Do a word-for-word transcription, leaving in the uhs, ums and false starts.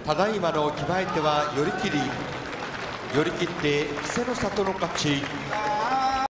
ただいまの決まり手は寄り切り、寄り切って稀勢の里の勝ち。